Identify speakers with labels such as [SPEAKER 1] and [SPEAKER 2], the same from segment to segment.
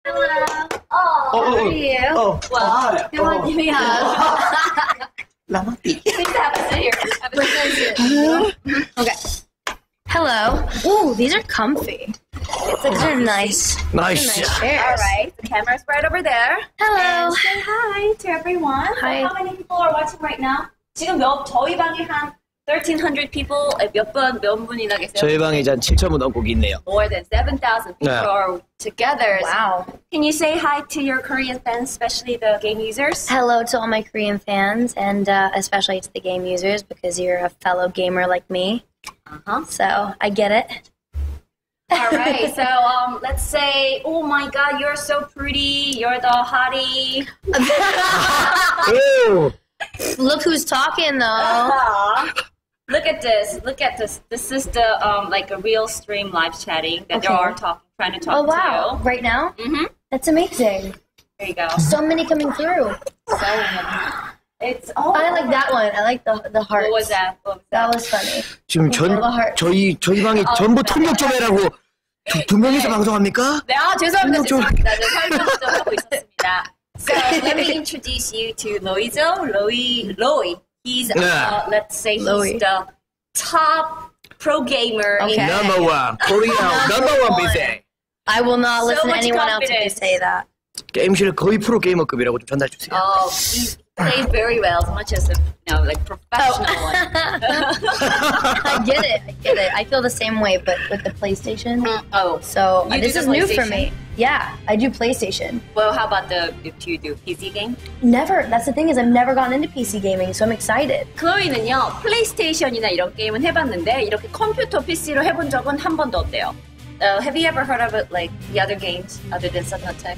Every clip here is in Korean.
[SPEAKER 1] Hello. How are you?
[SPEAKER 2] Well,
[SPEAKER 1] Come on, give me a hug.
[SPEAKER 2] Lamati.
[SPEAKER 1] Please have a sit here. Have a sit. Okay. Hello. Ooh, these are comfy. These are nice.
[SPEAKER 2] Nice.
[SPEAKER 1] Chairs.
[SPEAKER 3] All right, the camera's right over there.
[SPEAKER 1] Hello.
[SPEAKER 3] And say hi to everyone.
[SPEAKER 1] Hi.
[SPEAKER 3] How many people are watching right now? 지금 저희 방에 한 1,300 people, 몇 분이나 계세요?
[SPEAKER 2] 저희 방에 이제 한 7,000분 넘고 있네요.
[SPEAKER 3] More than 7,000 people
[SPEAKER 2] 네.
[SPEAKER 3] are together.
[SPEAKER 1] Wow.
[SPEAKER 3] Can you say hi to your Korean fans, especially the game users?
[SPEAKER 1] Hello to all my Korean fans and especially to the game users because you're a fellow gamer like me.
[SPEAKER 3] Uh-huh.
[SPEAKER 1] So I get it.
[SPEAKER 3] All right, so let's say, oh my God, you're so pretty. You're the hottie.
[SPEAKER 2] 오!
[SPEAKER 1] Look who's talking though.
[SPEAKER 3] Look at this. Look at this. This is the like a real stream live chatting that they
[SPEAKER 1] Okay.
[SPEAKER 3] are trying to talk
[SPEAKER 1] Oh wow.
[SPEAKER 3] to
[SPEAKER 1] Right now?
[SPEAKER 3] you. Mm-hmm.
[SPEAKER 1] That's amazing.
[SPEAKER 3] There you go.
[SPEAKER 1] So many coming through.
[SPEAKER 3] It's
[SPEAKER 1] I like that one. I like the heart.
[SPEAKER 3] What was that?
[SPEAKER 1] That was funny.
[SPEAKER 2] 지금 저희 방에 전부 통역 좀 해라고 두 명이서 방송합니까?
[SPEAKER 3] 네, 죄송합니다.
[SPEAKER 2] 좀-
[SPEAKER 3] 죄송합니다. 저 설명 좀 하고 있었습니다. So let me introduce you to Loizo. Loi. He's
[SPEAKER 2] Yeah.
[SPEAKER 3] let's say he's
[SPEAKER 1] Loi.
[SPEAKER 3] the top pro gamer
[SPEAKER 1] Okay.
[SPEAKER 3] in
[SPEAKER 2] Number one, Korea number one BJ.
[SPEAKER 1] I will not
[SPEAKER 3] So
[SPEAKER 1] listen to
[SPEAKER 3] much
[SPEAKER 1] anyone else if you
[SPEAKER 3] confidence.
[SPEAKER 1] say that.
[SPEAKER 2] 게임실 거의 프로 게이머급이라고 좀 전달 주세요.
[SPEAKER 3] Oh, he plays very well, as much as a like professional one.
[SPEAKER 1] I get it. I get it. I feel the same way, but with the PlayStation.
[SPEAKER 3] Oh,
[SPEAKER 1] So
[SPEAKER 3] You
[SPEAKER 1] this
[SPEAKER 3] do
[SPEAKER 1] is
[SPEAKER 3] the
[SPEAKER 1] new for
[SPEAKER 3] PlayStation?
[SPEAKER 1] me. Yeah, I do PlayStation.
[SPEAKER 3] well, how about do you do PC game?
[SPEAKER 1] Never. That's the thing is I've never gotten into PC gaming, so I'm excited.
[SPEAKER 3] 클로이는요, 플레이스테이션이나 이런 게임은 해봤는데 이렇게 컴퓨터 PC로 해본 적은 한 번도 없대요. Have you ever heard of it, like the other games other than Subnautica?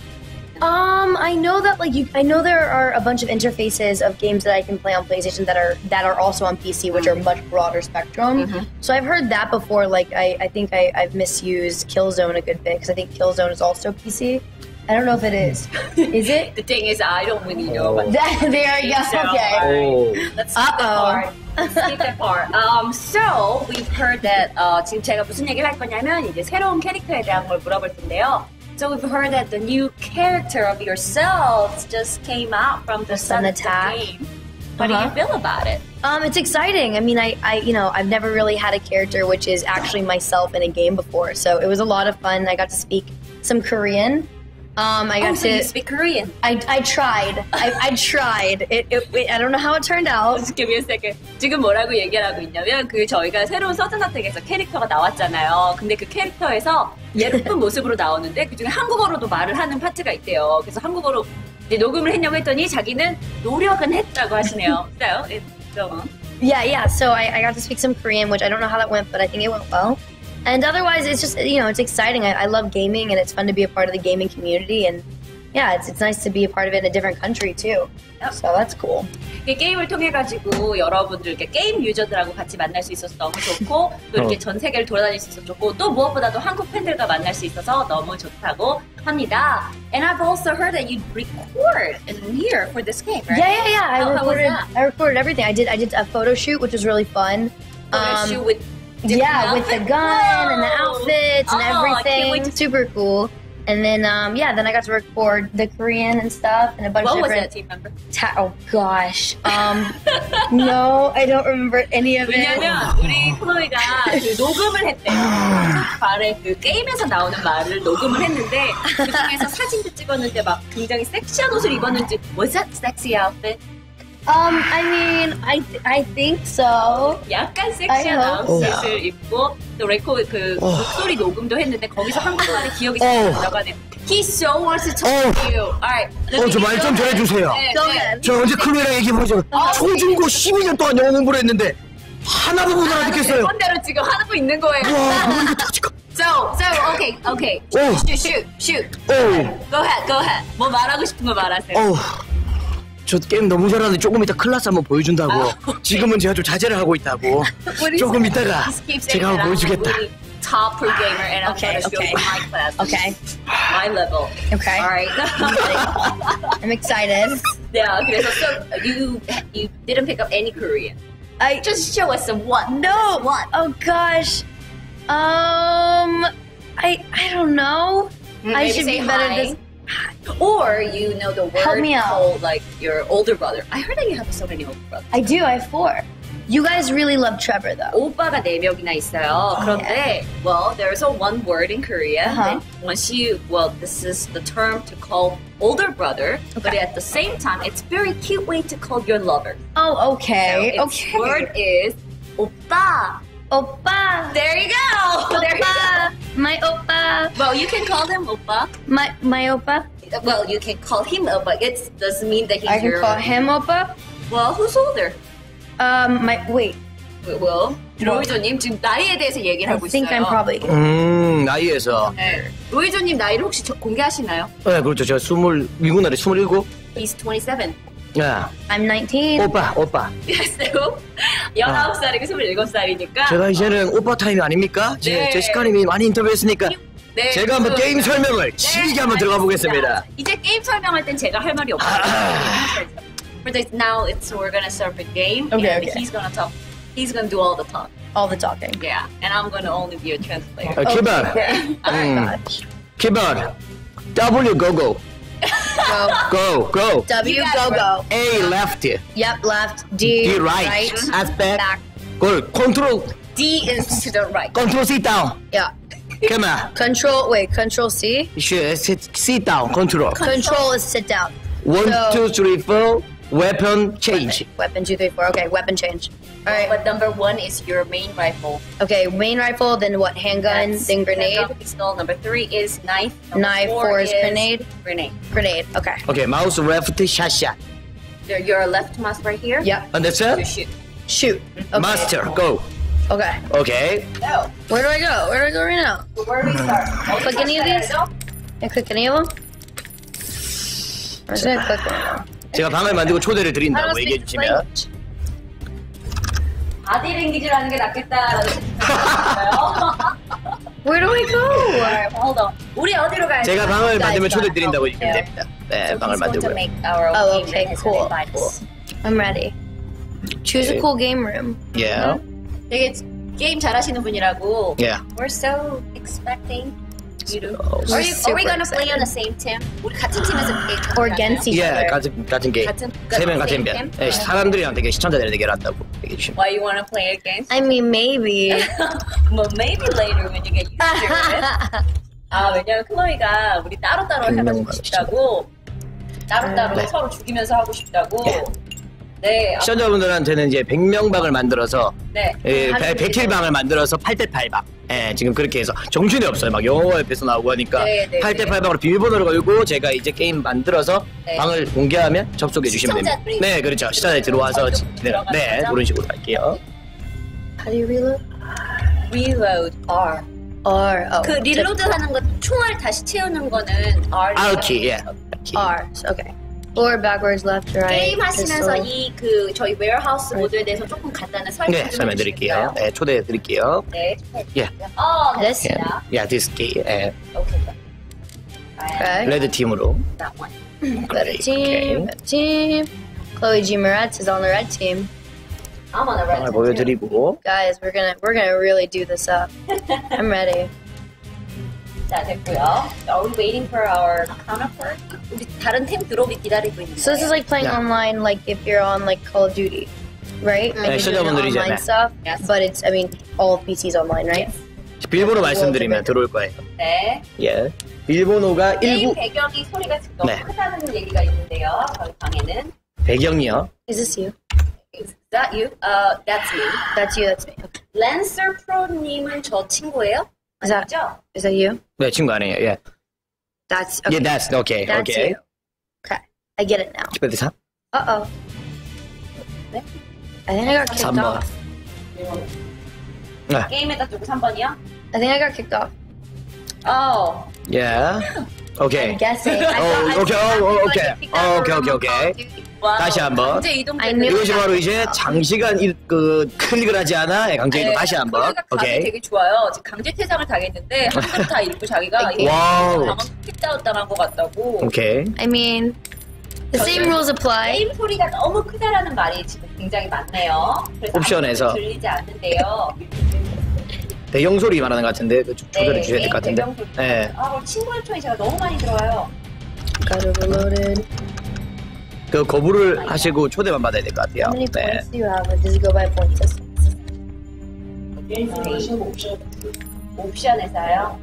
[SPEAKER 1] I know that I know there are a bunch of interfaces of games that I can play on PlayStation that are also on PC, which are much broader spectrum. So I've heard that before. Like I think I've misused Killzone a good bit because I think Killzone is also PC. I don't know if it is. Is it?
[SPEAKER 3] The thing is, I don't really know about
[SPEAKER 1] There you go.
[SPEAKER 3] So,
[SPEAKER 1] Okay.
[SPEAKER 2] 오.
[SPEAKER 3] Let's skip that part. Let's skip that part. So we've heard that 지금 제가 무슨 얘기를 할 거냐면 이제 새로운 캐릭터에 대한 걸 물어볼 텐데요. So we've heard that the new character of yourselves just came out from the Sun
[SPEAKER 1] Attack.
[SPEAKER 3] game. How do you feel about it?
[SPEAKER 1] It's exciting. I mean, I I've never really had a character which is actually myself in a game before, so it was a lot of fun. I got to speak some Korean. I got
[SPEAKER 3] So
[SPEAKER 1] to.
[SPEAKER 3] you speak Korean.
[SPEAKER 1] I tried. I tried. I don't know how it turned out.
[SPEAKER 3] Just give me a second. 지금 뭐라고 얘기를 하고 있냐면 저희가 새로운 서든어택에서 캐릭터가 나왔잖아요. 근데 그 캐릭터에서 예쁜 모습으로 나오는데 그중에 한국어로도 말을 하는 파트가 있대요. 그래서 한국어로 이제 녹음을 했냐고 했더니 자기는 노력은 했다고 하시네요. So,
[SPEAKER 1] Yeah. So I got to speak some Korean, which I don't know how that went, but I think it went well. And otherwise, it's just it's exciting. I love gaming, and it's fun to be a part of the gaming community. And yeah, it's nice to be a part of it in a different country too.
[SPEAKER 3] Yep.
[SPEAKER 1] So that's cool.
[SPEAKER 3] 이 게임을 통해 가지고 여러분들 이렇게 게임 유저들하고 같이 만날 수 있어서 너무 좋고 또 이렇게 전 세계를 돌아다닐 수 있어서 좋고 또 무엇보다도 한국 팬들과 만날 수 있어서 너무 좋다고 합니다. And I've also heard that you record in here for this game, right?
[SPEAKER 1] Yeah.
[SPEAKER 3] How was that?
[SPEAKER 1] I recorded everything. I did a photo shoot, which was really fun.
[SPEAKER 3] Photo shoot with different
[SPEAKER 1] With the
[SPEAKER 3] outfits?
[SPEAKER 1] gun and the
[SPEAKER 3] Whoa!
[SPEAKER 1] outfits and
[SPEAKER 3] Oh, I can't
[SPEAKER 1] everything.
[SPEAKER 3] wait to-
[SPEAKER 1] Super cool. And then then I got to record the Korean and stuff and a bunch
[SPEAKER 3] What
[SPEAKER 1] of
[SPEAKER 3] was
[SPEAKER 1] different.
[SPEAKER 3] that team member?
[SPEAKER 1] Oh gosh. No, I don't remember any of it.
[SPEAKER 3] 왜냐면 우리 플로이가 그 녹음을 했대요. 발에 그 게임에서 나오는 말을 녹음을 했는데 그 중에서 사진도 찍었는데 막 굉장히 섹시한 옷을 입었는지 Was that sexy outfit?
[SPEAKER 1] I mean, I think so.
[SPEAKER 3] 약간
[SPEAKER 1] I
[SPEAKER 3] 섹시한
[SPEAKER 1] hope
[SPEAKER 3] 아웃핏을 입고 또 레코드 그 목소리 녹음도 했는데 거기서 한국말이 기억이 잘 안 나가네요. He so wants to talk to you. Alright.
[SPEAKER 2] 저 말 좀 전해주세요.
[SPEAKER 1] Go ahead.
[SPEAKER 2] 저 어제 클로이랑 얘기해보죠. 초중고 12년 동안 영어 공부를 했는데 하나도 못 알아듣겠어요.
[SPEAKER 3] 번대로 지금 하고 있는 거예요.
[SPEAKER 2] 와, 머리가 터질까?
[SPEAKER 3] So, okay.
[SPEAKER 2] 오.
[SPEAKER 3] Shoot.
[SPEAKER 2] 오,
[SPEAKER 3] Go ahead. 뭐 말하고 싶은 거 말하세요.
[SPEAKER 2] 어우. 저 게임 너무 잘하는데 조금 이따 클라스 한번 보여준다고. 지금은 제가 좀 자제를 하고 있다고. 조금 이따가 제가 한번 보여주겠다.
[SPEAKER 3] Top pro gamer and I'm
[SPEAKER 1] Okay,
[SPEAKER 3] gonna show
[SPEAKER 1] okay.
[SPEAKER 3] you my class.
[SPEAKER 1] Okay.
[SPEAKER 3] My level.
[SPEAKER 1] Okay.
[SPEAKER 3] Alright.
[SPEAKER 1] I'm excited.
[SPEAKER 3] yeah, 그래서 so you didn't pick up any Korean.
[SPEAKER 1] I
[SPEAKER 3] Just show us some one.
[SPEAKER 1] no.
[SPEAKER 3] One.
[SPEAKER 1] Oh gosh. I don't know. I
[SPEAKER 3] Maybe
[SPEAKER 1] should
[SPEAKER 3] say
[SPEAKER 1] be better
[SPEAKER 3] hi.
[SPEAKER 1] at this.
[SPEAKER 3] Or you know the
[SPEAKER 1] Help
[SPEAKER 3] word
[SPEAKER 1] me out.
[SPEAKER 3] called like your older brother. I heard that you have so many older brothers.
[SPEAKER 1] I do. I have 4. You guys really love Trevor though.
[SPEAKER 3] 오빠가 4명이나 있어요. 그런데, well, there's a one word in Korea.
[SPEAKER 1] Uh-huh.
[SPEAKER 3] Once you, well, this is the term to call older brother, but at the same time, it's very cute way to call your lover.
[SPEAKER 1] Oh, okay.
[SPEAKER 3] So its
[SPEAKER 1] okay.
[SPEAKER 3] word is 오빠.
[SPEAKER 1] Oppa.
[SPEAKER 3] There you go. There you go.
[SPEAKER 1] Oppa. My oppa.
[SPEAKER 3] Well, you can call him oppa.
[SPEAKER 1] My oppa.
[SPEAKER 3] Well, you can call him oppa. It doesn't mean that he's
[SPEAKER 1] I can
[SPEAKER 3] your.
[SPEAKER 1] call him oppa.
[SPEAKER 3] Well, who's older?
[SPEAKER 1] Wait.
[SPEAKER 3] Well, 로이조님 지금 나이에 대해서 얘기를
[SPEAKER 1] I
[SPEAKER 3] 하고
[SPEAKER 1] think
[SPEAKER 3] 있어요.
[SPEAKER 1] I'm probably.
[SPEAKER 2] 나이에서.
[SPEAKER 3] 네. 로이조님 나이를 혹시 공개하시나요?
[SPEAKER 2] 네, 그렇죠. 제가 미국 나이 27.
[SPEAKER 3] He's 27.
[SPEAKER 2] 야,
[SPEAKER 1] I'm 19.
[SPEAKER 2] 오빠.
[SPEAKER 3] 그래서 19살이고 27살이니까.
[SPEAKER 2] 제가 이제는 오빠 타임이 아닙니까?
[SPEAKER 3] 네.
[SPEAKER 2] 제시카님이 많이 인터뷰했으니까
[SPEAKER 3] 네,
[SPEAKER 2] 제가 한번 게임 설명을
[SPEAKER 3] 네,
[SPEAKER 2] 길게 한번 들어가 보겠습니다.
[SPEAKER 3] 이제 게임 설명할 땐 제가 할 말이 없어요. But now we're gonna start the game,
[SPEAKER 1] Okay,
[SPEAKER 3] and
[SPEAKER 1] okay.
[SPEAKER 3] he's gonna talk. He's gonna do all the talk.
[SPEAKER 1] All the talking.
[SPEAKER 3] Yeah, and I'm gonna only be a translator.
[SPEAKER 2] 기반, 기반. W go. Go.
[SPEAKER 1] W
[SPEAKER 3] You guys
[SPEAKER 1] go.
[SPEAKER 2] A left.
[SPEAKER 1] Yep, left. D,
[SPEAKER 2] D right. S back.
[SPEAKER 1] Back.
[SPEAKER 2] Go. Control
[SPEAKER 3] D is to the right.
[SPEAKER 2] sit down.
[SPEAKER 1] Yeah.
[SPEAKER 2] Come on.
[SPEAKER 1] Control C.
[SPEAKER 2] Sit down. Control.
[SPEAKER 1] Control is sit down.
[SPEAKER 2] 1,
[SPEAKER 1] So-
[SPEAKER 2] 2, 3, 4. Weapon change.
[SPEAKER 1] Weapon 2, 3, 4. Okay, weapon change. All right.
[SPEAKER 3] But number 1 is your main rifle.
[SPEAKER 1] Okay, main rifle, then what? Handgun,
[SPEAKER 3] That's
[SPEAKER 1] then grenade.
[SPEAKER 3] handgun, pistol. Number 3 is knife. Number
[SPEAKER 1] Knife, 4 is grenade. Grenade. Okay.
[SPEAKER 2] Okay, mouse left shot.
[SPEAKER 3] Your left mouse right here.
[SPEAKER 1] Yep.
[SPEAKER 3] To
[SPEAKER 2] Understand?
[SPEAKER 3] shoot.
[SPEAKER 1] Shoot. Okay.
[SPEAKER 2] Master, go.
[SPEAKER 1] Okay.
[SPEAKER 2] Okay.
[SPEAKER 3] So,
[SPEAKER 1] Where do I go? Where do I go right now?
[SPEAKER 3] where do we start?
[SPEAKER 1] Click any of these? Can I click any of them? I'm just gonna click one of them.
[SPEAKER 2] 제가 방을 만들고 초대를
[SPEAKER 1] I don't
[SPEAKER 2] 드린다고 얘기해
[SPEAKER 1] speak
[SPEAKER 2] 주시면
[SPEAKER 1] language.
[SPEAKER 3] 바디랭귀지를 하는 게 낫겠다라는 생각이
[SPEAKER 1] Where do I go?
[SPEAKER 3] Hold on. 우리 어디로 가야
[SPEAKER 2] 제가 방을 만들면
[SPEAKER 3] Guys,
[SPEAKER 2] 초대 드린다고
[SPEAKER 3] okay.
[SPEAKER 2] 얘기하면 됩니다. 네,
[SPEAKER 3] So
[SPEAKER 2] 방을
[SPEAKER 3] he's going to
[SPEAKER 2] 만들고요.
[SPEAKER 3] make our own
[SPEAKER 1] Oh,
[SPEAKER 3] game
[SPEAKER 1] okay,
[SPEAKER 3] and he's
[SPEAKER 1] cool,
[SPEAKER 3] gonna invite us.
[SPEAKER 1] I'm ready. Choose a
[SPEAKER 2] Okay.
[SPEAKER 1] cool game room.
[SPEAKER 2] Yeah.
[SPEAKER 3] 되게 게임 잘하시는 분이라고.
[SPEAKER 2] Yeah.
[SPEAKER 3] We're so expecting you to.
[SPEAKER 2] So
[SPEAKER 3] Are we gonna
[SPEAKER 1] super
[SPEAKER 3] play on the same team? 우리 같은 팀에서 게임
[SPEAKER 1] Or against each
[SPEAKER 2] Yeah,
[SPEAKER 1] other.
[SPEAKER 2] 같은 게임. 세 명 같은
[SPEAKER 3] same
[SPEAKER 2] 편.
[SPEAKER 3] team?
[SPEAKER 2] 네, 사람들이랑 되게 시청자들이 대결한다고 얘기해 주시면.
[SPEAKER 3] Why you wanna play against?
[SPEAKER 1] I mean, maybe.
[SPEAKER 3] Well, maybe later when you get used to it. 아, 왜냐면 클로이가 우리 따로따로 해보고 싶다고. 따로따로
[SPEAKER 2] 네.
[SPEAKER 3] 서로 죽이면서 하고 싶다고.
[SPEAKER 2] 네.
[SPEAKER 3] 네.
[SPEAKER 2] 시청자분들한테는 이제 100명 방을 만들어서
[SPEAKER 3] 네.
[SPEAKER 2] 100킬 방을 만들어서 8대8 방. 예, 지금 그렇게 해서 정신이 없어요. 막 영어 옆에서 나오고 하니까
[SPEAKER 3] 네, 네,
[SPEAKER 2] 8대8 방으로 비밀번호를 걸고 제가 이제 게임 만들어서
[SPEAKER 3] 네.
[SPEAKER 2] 방을 공개하면 접속해 주시면 됩니다.
[SPEAKER 3] 시청자들이
[SPEAKER 2] 네, 그렇죠. 시청자들이 들어와서
[SPEAKER 3] 들어가는
[SPEAKER 2] 네,
[SPEAKER 3] 거죠?
[SPEAKER 2] 그런 식으로 할게요.
[SPEAKER 1] How do you reload?
[SPEAKER 3] Reload R.
[SPEAKER 1] R. Oh.
[SPEAKER 3] 그 리로드 하는 거 총알 다시 채우는 거는 R.
[SPEAKER 2] R키, 예.
[SPEAKER 1] R. Okay. Forward, backwards, left, right.
[SPEAKER 3] 게임 하시면서
[SPEAKER 1] pistol.
[SPEAKER 3] 이 그 저희 웨어하우스 모드에 대해서 조금 간단한 설명
[SPEAKER 2] 네,
[SPEAKER 3] 좀
[SPEAKER 2] 설명드릴게요.
[SPEAKER 3] 해주실까요?
[SPEAKER 2] 네, 초대해 드릴게요.
[SPEAKER 3] 네.
[SPEAKER 2] 예.
[SPEAKER 1] This?
[SPEAKER 2] 예.
[SPEAKER 3] 됐습니다.
[SPEAKER 2] 야, 디스키. 예.
[SPEAKER 3] 오케이.
[SPEAKER 1] Okay.
[SPEAKER 2] 레드 팀으로.
[SPEAKER 3] That one.
[SPEAKER 1] Red team. Red team. Chloe G. Moretz is on the red team.
[SPEAKER 3] I'm on the red
[SPEAKER 2] 방을
[SPEAKER 3] team.
[SPEAKER 2] 보여드리고.
[SPEAKER 1] Guys, we're gonna really do this up. I'm ready.
[SPEAKER 3] 자, 됐고요. Are we waiting for our counterpart? 우리 다른 팀 들어오기 기다리고 있는데.
[SPEAKER 1] So this is like playing
[SPEAKER 2] Yeah.
[SPEAKER 1] online, like if you're on like Call of Duty, right? Like
[SPEAKER 2] Yeah,
[SPEAKER 1] you're doing
[SPEAKER 2] 시청자분들이잖아요.
[SPEAKER 1] online stuff.
[SPEAKER 3] Yes.
[SPEAKER 1] But it's, I mean, all of PC's online, right?
[SPEAKER 2] 비밀번호 말씀드리면 들어올 거예요.
[SPEAKER 3] 네.
[SPEAKER 2] 예. 비밀번호가
[SPEAKER 3] 게임
[SPEAKER 2] 19.
[SPEAKER 3] 배경이 소리가 지금 너무
[SPEAKER 2] 네.
[SPEAKER 3] 크다는 얘기가 있는데요. 저희 방에는.
[SPEAKER 2] 배경이요.
[SPEAKER 1] Is this you?
[SPEAKER 3] Is that you? That's me.
[SPEAKER 1] That's you. That's me. Okay.
[SPEAKER 3] 랜서 프로님은 저 친구예요?
[SPEAKER 1] Is that
[SPEAKER 3] 아니죠?
[SPEAKER 1] is that you?
[SPEAKER 2] 네, 친구 아니에요. 예.
[SPEAKER 1] That's
[SPEAKER 2] 예,
[SPEAKER 1] okay.
[SPEAKER 2] that's okay.
[SPEAKER 1] That's
[SPEAKER 2] okay.
[SPEAKER 1] you. Okay, I get it now.
[SPEAKER 2] 스페드 3?
[SPEAKER 1] Uh oh.
[SPEAKER 3] 네?
[SPEAKER 1] I think I got kicked
[SPEAKER 2] 3번.
[SPEAKER 1] off.
[SPEAKER 2] 네.
[SPEAKER 3] 게임에다 두고 3번이요?
[SPEAKER 1] I think I got kicked off.
[SPEAKER 3] Oh.
[SPEAKER 2] 예. 오케이.
[SPEAKER 1] I'm guessing. I
[SPEAKER 2] Oh,
[SPEAKER 1] thought- I
[SPEAKER 2] okay,
[SPEAKER 1] thought
[SPEAKER 2] oh,
[SPEAKER 1] I
[SPEAKER 2] okay.
[SPEAKER 1] got kicked out
[SPEAKER 2] Okay,
[SPEAKER 1] from
[SPEAKER 2] okay,
[SPEAKER 1] Call of
[SPEAKER 2] okay.
[SPEAKER 1] Duty.
[SPEAKER 3] 와우.
[SPEAKER 2] 다시 한번.
[SPEAKER 3] 강제 이동
[SPEAKER 1] I knew
[SPEAKER 2] 이것이 바로 이제 장시간 클릭을 하지 않아? 예, 강제이동 다시 한번.
[SPEAKER 3] 클로이가 감이
[SPEAKER 2] 오케이.
[SPEAKER 3] 되게 좋아요. 지금 강제 퇴장을 당했는데 한글 다 읽고 자기가 이게
[SPEAKER 2] 와우.
[SPEAKER 3] 방금 킥다운 당한 것 같다고.
[SPEAKER 2] 오케이.
[SPEAKER 1] I mean, the same rules apply.
[SPEAKER 3] 게임 소리가 너무 크다라는 말이 지금 굉장히 많네요. 그래서
[SPEAKER 2] 옵션에서.
[SPEAKER 3] 아무것도 들리지 않는데요.
[SPEAKER 2] 배경 소리 말하는 것 같은데 그 조절해 주셔야 될 것 같은데.
[SPEAKER 3] 배경 소리.
[SPEAKER 2] 네.
[SPEAKER 3] 아, 친구 요청이 제가 너무 많이 들어와요.
[SPEAKER 1] Got overloaded.
[SPEAKER 2] 그 거부를 하시고 초대만 받아야 될 것 같아요.
[SPEAKER 1] How many
[SPEAKER 2] 네.
[SPEAKER 1] points do you have? Or does it go by point system?
[SPEAKER 3] 옵션에서요.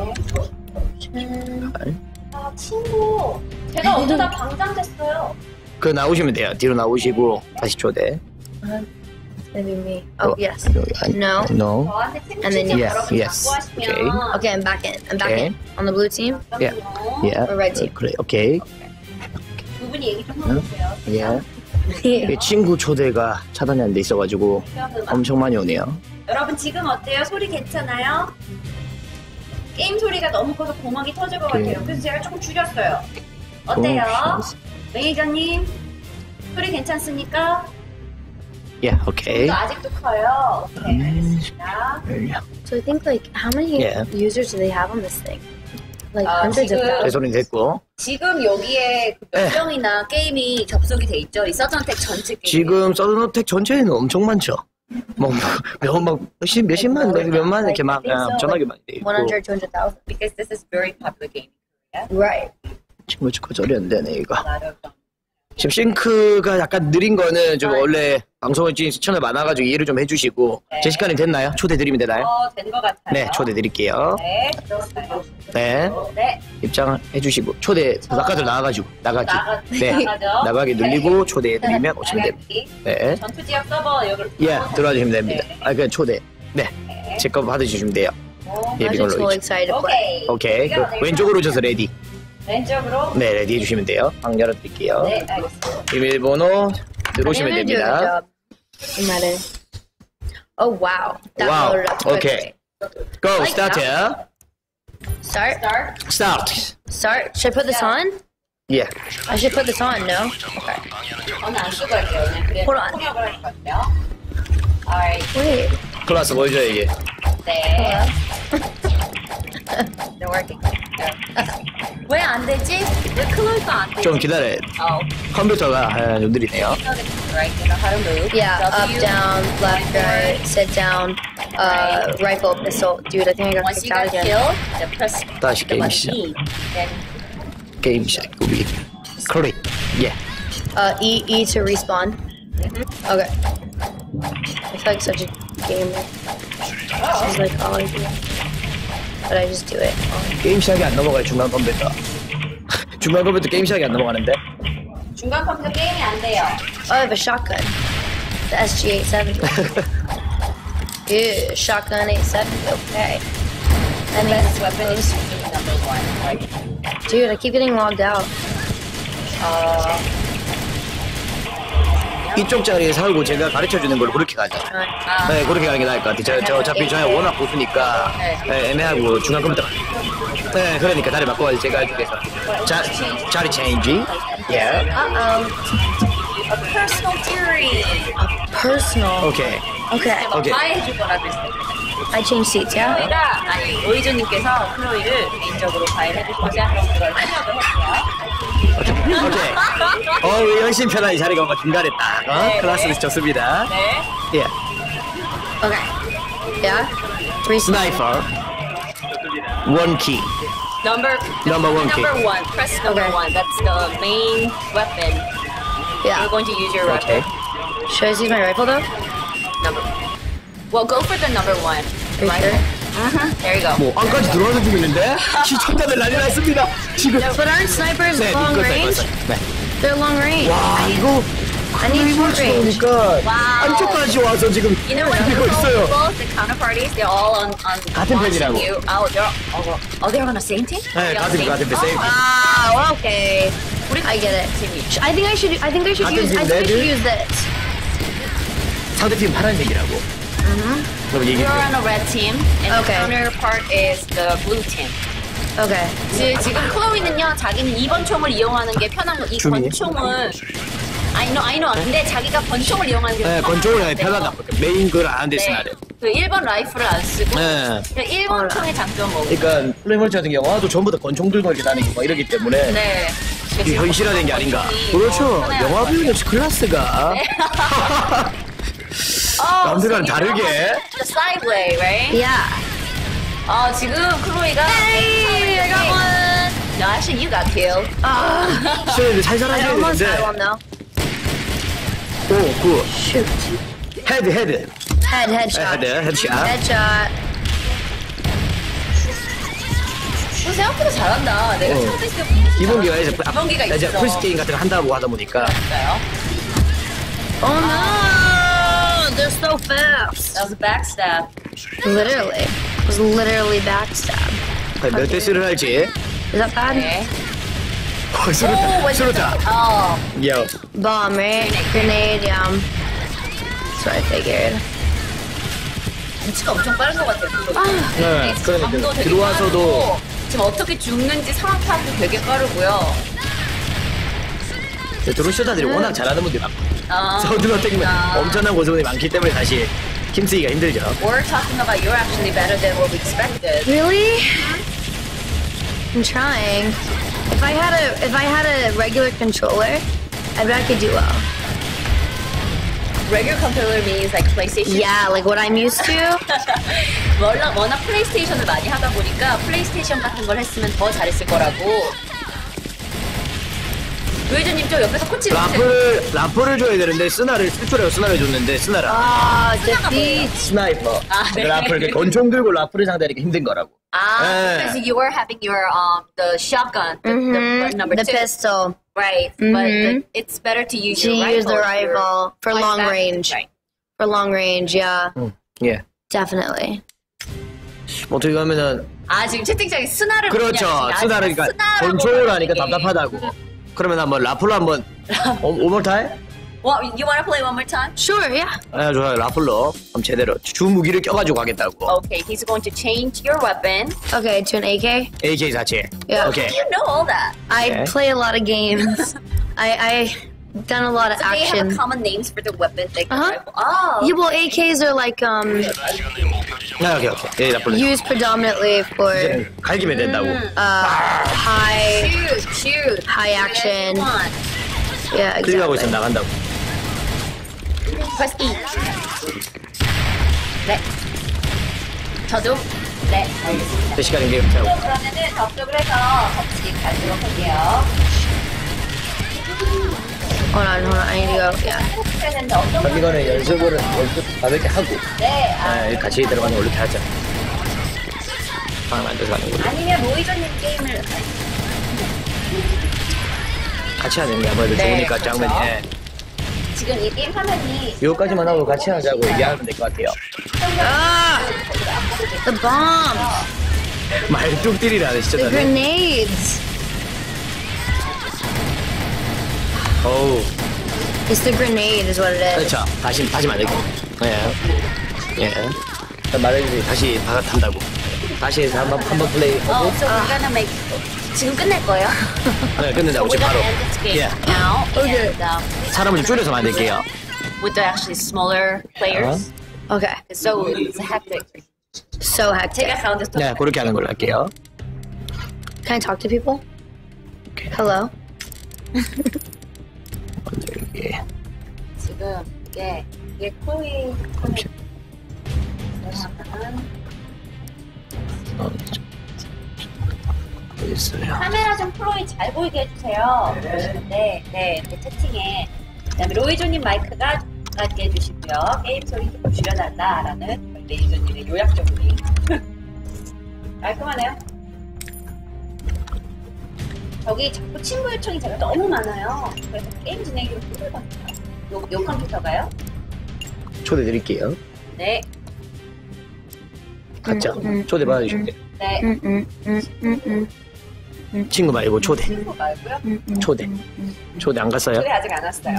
[SPEAKER 3] 아, 친구. 제가 어쩌다 방장됐어요.
[SPEAKER 2] 그 나오시면 돼요. 뒤로 나오시고 다시 초대.
[SPEAKER 1] It's gonna be me. Oh, yes. No.
[SPEAKER 2] No.
[SPEAKER 3] 저한테 친구
[SPEAKER 1] And then
[SPEAKER 3] 친구
[SPEAKER 2] yes,
[SPEAKER 3] 여러분
[SPEAKER 2] yes.
[SPEAKER 3] 자꾸 하시면
[SPEAKER 2] Okay.
[SPEAKER 1] Okay, I'm back in. I'm back
[SPEAKER 2] Okay.
[SPEAKER 1] in. On the blue team?
[SPEAKER 2] Yeah. Yeah.
[SPEAKER 1] Or red team?
[SPEAKER 2] 그래. 오케이.
[SPEAKER 3] 두 분이 얘기 좀 해주세요.
[SPEAKER 2] Yeah.
[SPEAKER 1] Yeah.
[SPEAKER 2] 친구 초대가 차단이 안 돼 있어가지고 엄청 많이 오네요.
[SPEAKER 3] 여러분 지금 어때요? 소리 괜찮아요? 게임 소리가 너무 커서 고막이 터질 것 같아요. 그래서 제가 조금 줄였어요. 어때요? 매니저님 소리 괜찮습니까?
[SPEAKER 2] Yeah. 오케이.
[SPEAKER 3] 또 아직도 커요. 오케이 알겠습니다.
[SPEAKER 1] So I think like how many
[SPEAKER 2] Yeah.
[SPEAKER 1] users do they have on this thing? Like
[SPEAKER 3] Uh,
[SPEAKER 1] hundreds of
[SPEAKER 3] 지금-
[SPEAKER 2] 제
[SPEAKER 1] thousands.
[SPEAKER 2] 소리 됐고
[SPEAKER 3] 지금 여기에 몇 명이나 게임이 접속이 돼 있죠? 이 서전텍 전체 게임.
[SPEAKER 2] 지금 서든어택 전체에는 엄청 많죠. 막 몇십만 몇만 이렇게 막 전화기 많이 돼 있고
[SPEAKER 1] 100, 200,000.
[SPEAKER 3] Because this is very popular game.
[SPEAKER 1] Right.
[SPEAKER 2] 친구 조절이 안 되네 이거.
[SPEAKER 3] A lot of them.
[SPEAKER 2] 지금 싱크가 약간 느린 거는 좀 원래 방송을 지금 시청자 많아가지고 이해를 좀 해주시고 제 시간이 됐나요? 초대 드리면 되나요?
[SPEAKER 3] 된 것 같아요.
[SPEAKER 2] 네, 초대 드릴게요.
[SPEAKER 3] 네, 들어오세요.
[SPEAKER 2] 네,
[SPEAKER 3] 네,
[SPEAKER 2] 입장해 주시고 초대 바깥으로 나가기. 네,
[SPEAKER 3] 나가죠.
[SPEAKER 2] 나가기 누르고 초대 드리면 오시면 됩니다. 네,
[SPEAKER 3] 전투 지역 서버 여기로
[SPEAKER 2] 예, 들어와 주시면 됩니다.
[SPEAKER 3] 네.
[SPEAKER 2] 아, 그냥 초대. 네, 제 거 받으시면 돼요.
[SPEAKER 1] I'm
[SPEAKER 2] 예비
[SPEAKER 1] just so
[SPEAKER 2] 걸로.
[SPEAKER 1] excited to play.
[SPEAKER 3] 오케이.
[SPEAKER 2] 오케이, 그 왼쪽으로 오셔서 레디.
[SPEAKER 3] 왼쪽으로.
[SPEAKER 2] 네, 레디 해주시면 돼요. 방 열어드릴게요.
[SPEAKER 3] 네, 알겠습니다.
[SPEAKER 2] 비밀번호
[SPEAKER 1] I'm
[SPEAKER 2] 들어오시면
[SPEAKER 1] gonna do a good
[SPEAKER 2] 됩니다.
[SPEAKER 1] job. I'm at it. Oh wow. That
[SPEAKER 2] Wow.
[SPEAKER 1] loaded up quickly.
[SPEAKER 2] Okay. Go,
[SPEAKER 1] Like
[SPEAKER 2] start
[SPEAKER 1] that.
[SPEAKER 2] here.
[SPEAKER 3] Start.
[SPEAKER 2] Start.
[SPEAKER 1] Start. Should I put this on?
[SPEAKER 2] Yeah.
[SPEAKER 1] I should put this on, no? Okay.
[SPEAKER 3] 저는 안 쓰고 할게요. 그냥 그래서
[SPEAKER 1] Hold on.
[SPEAKER 3] 통역을 할 것 같아요. Alright.
[SPEAKER 1] Wait.
[SPEAKER 2] 클라스 보여줘야지.
[SPEAKER 3] 네.
[SPEAKER 1] They're working.
[SPEAKER 3] 왜 안 되지? 왜 클로이도 안 되지?
[SPEAKER 2] 좀 기다려. 컴퓨터가 좀 느리네요.
[SPEAKER 3] Right, you know how to move.
[SPEAKER 1] Yeah, up,
[SPEAKER 3] W.
[SPEAKER 1] down, left, right, sit down, rifle, pistol. Dude, I think I got
[SPEAKER 3] Once
[SPEAKER 1] kicked
[SPEAKER 3] you
[SPEAKER 1] out
[SPEAKER 3] got
[SPEAKER 1] again.
[SPEAKER 3] killed, then press
[SPEAKER 2] 다시
[SPEAKER 3] the
[SPEAKER 2] 게임
[SPEAKER 3] button
[SPEAKER 2] 시작.
[SPEAKER 3] E. Then
[SPEAKER 2] 게임 시작. 우리 클릭. 예.
[SPEAKER 1] E to respawn. Okay. I feel like such a gamer. This is like all I do. But I just do it.
[SPEAKER 2] 게임 시작이 안 넘어가요. 중간 컴퓨터. 중간 컴퓨터 게임 시작이 안 넘어가는데.
[SPEAKER 3] 중간 컴퓨터 게임이 안 돼요.
[SPEAKER 1] Oh, I have a shotgun. The SG-870. Ew, shotgun 870. Okay. That means
[SPEAKER 3] Best weapon is number one. Like,
[SPEAKER 1] dude, I keep getting logged out.
[SPEAKER 2] 이쪽 자리에 살고 제가 가르쳐 주는 걸로 그렇게 가자. 네, 그렇게 가는 게 나을 것 같아요. 저 어차피 저희 워낙 고수니까 네, 애매하고 중간 컴퓨터. 네, 그러니까 다리 바꿔가지고 제가 해주겠어. 자리 체인지. 예.
[SPEAKER 3] a personal theory.
[SPEAKER 1] Personal.
[SPEAKER 2] 오케이.
[SPEAKER 1] Okay.
[SPEAKER 2] 오케이.
[SPEAKER 3] 다 해줄 거라 그랬어요.
[SPEAKER 1] I changed seats, yeah?
[SPEAKER 3] 저희가 아니 오이조님께서 클로이를 개인적으로 과외해 주시고자 그걸 생각을 했고요.
[SPEAKER 2] 오케이. 훨씬 편하게 자리가 뭔가 중간에 딱.
[SPEAKER 3] 네,
[SPEAKER 2] 클래스는
[SPEAKER 3] 네.
[SPEAKER 2] 좋습니다.
[SPEAKER 3] 네.
[SPEAKER 2] 예.
[SPEAKER 1] Okay. Yeah? Three
[SPEAKER 2] 스나이퍼. 원 키.
[SPEAKER 3] Number
[SPEAKER 2] one key.
[SPEAKER 3] Number one. Press number
[SPEAKER 1] Okay.
[SPEAKER 3] one. That's the main weapon.
[SPEAKER 1] Yeah.
[SPEAKER 3] You're going to use your
[SPEAKER 2] 오케이.
[SPEAKER 3] weapon.
[SPEAKER 1] Should I just use my rifle though?
[SPEAKER 3] Number. Well, go for the number one.
[SPEAKER 1] Are you sure?
[SPEAKER 3] There you go.
[SPEAKER 2] 뭐 안까지 들어와서 죽이는데 시청자들 난리 났습니다. 지금.
[SPEAKER 1] But aren't snipers
[SPEAKER 2] 네,
[SPEAKER 1] long range?
[SPEAKER 2] 네.
[SPEAKER 1] They're long range.
[SPEAKER 2] 와 이거
[SPEAKER 1] I need short range.
[SPEAKER 2] 그러니까
[SPEAKER 3] 와우.
[SPEAKER 2] 안쪽까지 와서 지금
[SPEAKER 3] You know what?
[SPEAKER 2] 죽이고 있어요.
[SPEAKER 3] The counterparties, they're all on
[SPEAKER 2] 같은
[SPEAKER 3] watching
[SPEAKER 2] 편이라고.
[SPEAKER 3] you. They're on the same team?
[SPEAKER 2] 네,
[SPEAKER 3] They're on the
[SPEAKER 2] 같은 편, same.
[SPEAKER 1] Oh, okay. I get it. I think I should use this.
[SPEAKER 2] 상대팀 파란색이라고. 그럼 얘기.
[SPEAKER 3] You're on a red team, and
[SPEAKER 1] Okay.
[SPEAKER 3] the counterpart is the blue team.
[SPEAKER 1] Okay.
[SPEAKER 3] 지금 클로이는요, 자기는 2번 총을 이용하는 게 편한 거, 이
[SPEAKER 2] 주민이?
[SPEAKER 3] 권총을. I know. 근데 자기가 권총을 이용하는 게
[SPEAKER 2] 네, 권총을 편하다. 메인 걸 안
[SPEAKER 3] 네.
[SPEAKER 2] 됐으나.
[SPEAKER 3] 그 1번 라이플을 안 쓰고,
[SPEAKER 2] 네.
[SPEAKER 3] 1번 총의 장점 뭐.
[SPEAKER 2] 그러니까 플레이멀치 같은 경우도 전부 다 권총 들고 이렇게 다니고 막 이러기 때문에
[SPEAKER 3] 네.
[SPEAKER 2] 이게 현실화된 게 아닌가. 그렇죠. 영화 배우 역시 클래스가 남들과는 다르게.
[SPEAKER 3] The side way, right?
[SPEAKER 1] Yeah.
[SPEAKER 3] 지금 클로이가.
[SPEAKER 1] Hey, I got one.
[SPEAKER 3] No, actually, you got killed.
[SPEAKER 2] 시원이들 살살
[SPEAKER 1] I
[SPEAKER 2] 하셔야
[SPEAKER 1] almost
[SPEAKER 2] 되는데.
[SPEAKER 1] had one though.
[SPEAKER 2] 오, 굿.
[SPEAKER 1] Shoot.
[SPEAKER 2] 헤드.
[SPEAKER 1] Headshot.
[SPEAKER 2] 헤드샷.
[SPEAKER 1] Headshot.
[SPEAKER 3] 생각보다 잘한다. 내가 처음 했을 때
[SPEAKER 2] 기본기가 이제
[SPEAKER 3] 기본기가
[SPEAKER 2] 이제
[SPEAKER 3] 있어.
[SPEAKER 2] 풀스 게임 같은 거 한다고 하다 보니까.
[SPEAKER 3] 있어요.
[SPEAKER 1] Oh no! They're so fast.
[SPEAKER 3] That was a backstab.
[SPEAKER 1] Literally. It was literally backstab.
[SPEAKER 2] 몇 대 쓰를 할지.
[SPEAKER 1] Is that bad?
[SPEAKER 3] 네.
[SPEAKER 2] 수류탄.
[SPEAKER 3] 어.
[SPEAKER 2] 요.
[SPEAKER 1] Bomb, right? Grenade, yeah. That's what I figured.
[SPEAKER 3] 위치가 엄청 빠른 것 같아요.
[SPEAKER 2] 네,
[SPEAKER 3] 감도
[SPEAKER 2] 그러니까
[SPEAKER 3] 되게
[SPEAKER 2] 들어와서도
[SPEAKER 3] 빠르고, 지금 어떻게 죽는지 상황 파악도 되게 빠르고요.
[SPEAKER 2] 드론쇼다들이 워낙 잘하는 분들이 많고
[SPEAKER 3] 아.
[SPEAKER 2] 서든어 땡면 엄청난 고수분이 많기 때문에 사실 힘쓰기가 힘들죠.
[SPEAKER 3] We're talking about you're actually better than what we expected.
[SPEAKER 1] Really? I'm trying. If I had a regular controller, I bet I could do well.
[SPEAKER 3] Regular controller means like PlayStation.
[SPEAKER 1] Yeah, like what I'm used to.
[SPEAKER 3] 워낙 플레이스테이션을 많이 하다 보니까 플레이스테이션 같은 걸 했으면 더 잘했을 거라고. 노예조님 저 옆에서 코치
[SPEAKER 2] 라플을 줘야 되는데 스나를 줬는데 스나를
[SPEAKER 1] Defeat.
[SPEAKER 2] 스나이퍼
[SPEAKER 3] 아, 네.
[SPEAKER 2] 라플 이렇게 권총 들고 라플을 상대하니까 힘든 거라고.
[SPEAKER 3] because you were having your the shotgun, the number
[SPEAKER 1] The
[SPEAKER 3] two,
[SPEAKER 1] pistol.
[SPEAKER 3] right? But it's better to use
[SPEAKER 1] To
[SPEAKER 3] your
[SPEAKER 1] use the
[SPEAKER 3] rifle
[SPEAKER 1] rifle for long
[SPEAKER 3] back.
[SPEAKER 1] range.
[SPEAKER 3] Right.
[SPEAKER 1] For long range, yeah.
[SPEAKER 2] 예.
[SPEAKER 1] Definitely.
[SPEAKER 2] 어떻게 하면은
[SPEAKER 3] 지금 채팅창에 스나를
[SPEAKER 2] 그렇죠.
[SPEAKER 3] 보냐고
[SPEAKER 2] 스나를 그러니까
[SPEAKER 3] 스나라고
[SPEAKER 2] 권총을 하니까
[SPEAKER 3] 그러더니.
[SPEAKER 2] 답답하다고. 그러면 한번 라플로 한번 오멀타임?
[SPEAKER 3] Well, you want to play one more time?
[SPEAKER 1] Sure, yeah.
[SPEAKER 2] 아 좋아요. 라플로 그럼 제대로 주 무기를 껴가지고 가겠다고.
[SPEAKER 3] Okay, he's going to change your weapon.
[SPEAKER 1] Okay, to an AK.
[SPEAKER 2] AK-47.
[SPEAKER 1] Yeah.
[SPEAKER 2] 오케이.
[SPEAKER 3] You know all that.
[SPEAKER 1] I
[SPEAKER 2] Okay.
[SPEAKER 1] play a lot of games. I done a lot of
[SPEAKER 3] So they have
[SPEAKER 1] action.
[SPEAKER 3] common names for the weapons. Like the
[SPEAKER 1] Uh-huh.
[SPEAKER 3] rifle. Oh.
[SPEAKER 1] Yeah, well, AKs are like
[SPEAKER 2] 오케이. 예, 라플로.
[SPEAKER 1] used predominantly for
[SPEAKER 2] 갈기면 된다고.
[SPEAKER 1] high
[SPEAKER 3] Shoot.
[SPEAKER 1] high action.
[SPEAKER 3] Come on.
[SPEAKER 1] Yeah,
[SPEAKER 2] 클릭하고 있으면
[SPEAKER 1] exactly.
[SPEAKER 2] 나간다고.
[SPEAKER 3] Press E. 네. 저도 네. 알겠습니다.
[SPEAKER 2] 제 시간인 게 없다고.
[SPEAKER 3] 그러면은 접속을 해서 같이 가도록 할게요.
[SPEAKER 1] Hold on. I need to go. Yeah.
[SPEAKER 3] 해야 되는데 어떤
[SPEAKER 2] 그럼 이거는 연습을 가볍게 하고
[SPEAKER 3] 네.
[SPEAKER 2] 같이 들어가는 걸로 이렇게 하자. 방 만들어서 가는 걸로.
[SPEAKER 3] 아니면 로이저님 게임을
[SPEAKER 2] 같이 하는 게 아무래도
[SPEAKER 3] 네,
[SPEAKER 2] 좋으니까
[SPEAKER 3] 그렇죠.
[SPEAKER 2] 장면이. 예.
[SPEAKER 3] 지금 이 게임 화면이
[SPEAKER 2] 이거까지만 하고 같이 하자고 얘기하면 될 것 같아요.
[SPEAKER 1] The bomb.
[SPEAKER 2] 말뚝들이라는
[SPEAKER 1] The
[SPEAKER 2] 진짜.
[SPEAKER 1] grenades.
[SPEAKER 2] 어우.
[SPEAKER 1] It's the grenade, is what it is.
[SPEAKER 2] 그렇죠. 다시 만들게. 예. 말해주세요. 다시 한다고. 다시 해서 한번 플레이 하고.
[SPEAKER 3] so we're gonna make 지금 끝낼 거예요?
[SPEAKER 2] 네, 끝낸다고
[SPEAKER 3] We're
[SPEAKER 2] 지금 바로.
[SPEAKER 3] gonna end this game
[SPEAKER 2] 예.
[SPEAKER 3] now.
[SPEAKER 1] Okay.
[SPEAKER 3] And,
[SPEAKER 2] 사람을 좀 줄여서 만들게요.
[SPEAKER 3] with the actually smaller players.
[SPEAKER 1] Okay.
[SPEAKER 3] So it's hectic.
[SPEAKER 1] So hectic.
[SPEAKER 3] 제가 가운데 서
[SPEAKER 2] 네, 그렇게 하는 걸로 할게요.
[SPEAKER 1] Can I talk to people? Hello?
[SPEAKER 2] 만들기.
[SPEAKER 3] 지금 이게 코이
[SPEAKER 2] 어디 있어요?
[SPEAKER 3] 카메라 좀 프로이 잘 보이게 해주세요. 네, 이렇게 채팅에. 그다음에 로이조님 마이크가 낮게 해주시고요. 게임 소리 좀 줄여달라라는 로이조님의 요약적으로. 깔끔하네요. 저기 자꾸 친구 요청이 제가 너무 많아요. 그래서 게임 진행이 좀 힘들거든요. 요 컴퓨터가요?
[SPEAKER 2] 초대 드릴게요.
[SPEAKER 3] 네,
[SPEAKER 2] 갔죠? 초대 받아주시면 돼요.
[SPEAKER 3] 네.
[SPEAKER 2] 친구 말고 초대.
[SPEAKER 3] 친구 말고요.
[SPEAKER 2] 초대. 초대 안 갔어요?
[SPEAKER 3] 소리 아직 안 왔어요.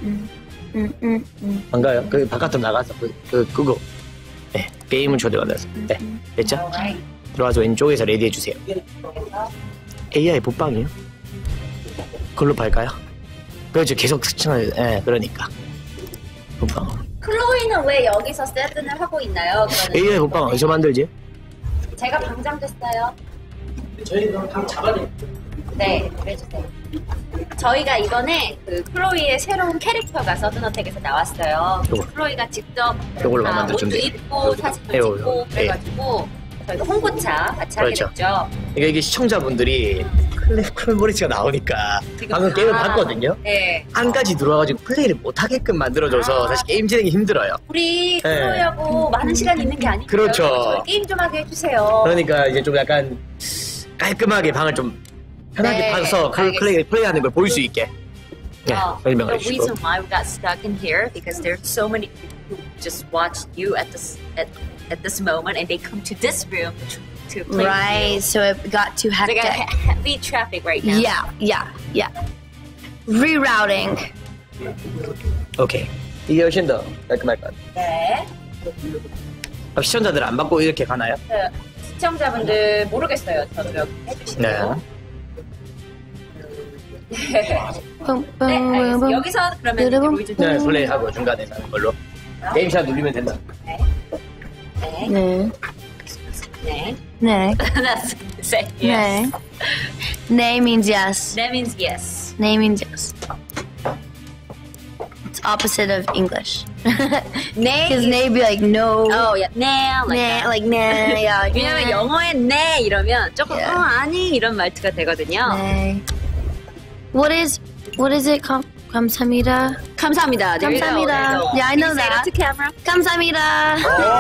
[SPEAKER 2] 안 가요? 그 바깥으로 나가서 그거. 네, 게임은 초대 받아서. 네, 됐죠?
[SPEAKER 3] Alright.
[SPEAKER 2] 들어와서 왼쪽에서 레디해 주세요.
[SPEAKER 3] 그래서
[SPEAKER 2] AI 붙방이요? 그걸로 팔까요? 그렇죠. 계속 스치는. 예, 그러니까. 붙방.
[SPEAKER 3] 클로이는 왜 여기서 세븐을 하고 있나요? 그러면
[SPEAKER 2] AI 붙방 어디서 만들지?
[SPEAKER 3] 제가 방장됐어요. 저희 그럼 방 잡아내. 네, 그래주세요. 저희가 이번에 그 클로이의 새로운 캐릭터가 서든어택에서 나왔어요.
[SPEAKER 2] 요거.
[SPEAKER 3] 클로이가 직접
[SPEAKER 2] 요걸로
[SPEAKER 3] 다 옷도
[SPEAKER 2] 만들어준대.
[SPEAKER 3] 입고 사진도
[SPEAKER 2] 요거,
[SPEAKER 3] 찍고
[SPEAKER 2] 예.
[SPEAKER 3] 그래가지고 저희가 홍보차 같이
[SPEAKER 2] 그렇죠.
[SPEAKER 3] 하게 됐죠.
[SPEAKER 2] 그러니까 이게 시청자분들이 클로리치가 나오니까 방금 게임을 봤거든요.
[SPEAKER 3] 네.
[SPEAKER 2] 한 가지 들어와가지고 플레이를 못하게끔 만들어줘서 사실 게임 진행이 힘들어요.
[SPEAKER 3] 우리 클로이하고 많은 시간이 있는 게 아니에요.
[SPEAKER 2] 그렇죠.
[SPEAKER 3] 저희 게임 좀 하게 해주세요.
[SPEAKER 2] 그러니까 이제 좀 약간 깔끔하게 방을 좀 편하게
[SPEAKER 3] 네,
[SPEAKER 2] 봐서 플레이하는 걸 볼 수 있게 설명을
[SPEAKER 3] The
[SPEAKER 2] 해주시고.
[SPEAKER 3] reason why we got stuck in here because there's so many people who just watched you at this moment and they come to this room to play
[SPEAKER 1] Right,
[SPEAKER 3] with
[SPEAKER 1] so it got too
[SPEAKER 3] you.
[SPEAKER 1] hectic.
[SPEAKER 3] They got heavy traffic right now.
[SPEAKER 1] Yeah. Rerouting.
[SPEAKER 2] 오케이. 이게 훨씬 더 깔끔할 것 같아요.
[SPEAKER 3] 네.
[SPEAKER 2] 시청자들 안 받고 이렇게 가나요?
[SPEAKER 3] 시청자분들 모르겠어요. 저도 여기 해주시고.
[SPEAKER 2] 네.
[SPEAKER 1] Boom,
[SPEAKER 3] 네,
[SPEAKER 1] boom,
[SPEAKER 3] 알겠습니다.
[SPEAKER 1] boom.
[SPEAKER 3] 여기서 그러면 이제
[SPEAKER 1] 여러분.
[SPEAKER 3] 보여주세요.
[SPEAKER 2] 네, 플레이하고 중간에 하는 걸로. 게임샷 누르면 된다.
[SPEAKER 3] 네.
[SPEAKER 1] 네.
[SPEAKER 3] 네.
[SPEAKER 1] 네.
[SPEAKER 3] That's say yes.
[SPEAKER 1] 네. Nay means yes.
[SPEAKER 3] That means yes.
[SPEAKER 1] Nay means yes. It's opposite of English.
[SPEAKER 3] 네.
[SPEAKER 1] Because nay be like no.
[SPEAKER 3] Oh, yeah. 네, like
[SPEAKER 1] Nah,
[SPEAKER 3] that.
[SPEAKER 1] like nah, yeah. Like,
[SPEAKER 3] 왜냐면
[SPEAKER 1] nah.
[SPEAKER 3] 영어에 네 이러면 조금
[SPEAKER 1] Yeah.
[SPEAKER 3] 아니 이런 말투가 되거든요.
[SPEAKER 1] Nay. What is it? 감사합니다.
[SPEAKER 3] 감사합니다. There you go,
[SPEAKER 1] 감사합니다.
[SPEAKER 3] there you go.
[SPEAKER 1] Yeah, I
[SPEAKER 3] Can
[SPEAKER 1] know
[SPEAKER 3] you say
[SPEAKER 1] that.
[SPEAKER 3] to camera.
[SPEAKER 1] 감사합니다.